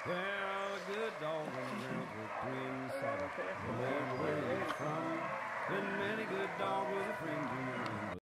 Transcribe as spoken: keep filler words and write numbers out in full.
Well, a good dog and a real good twin saddle. No matter where he's from, been many good dog was a friend to me.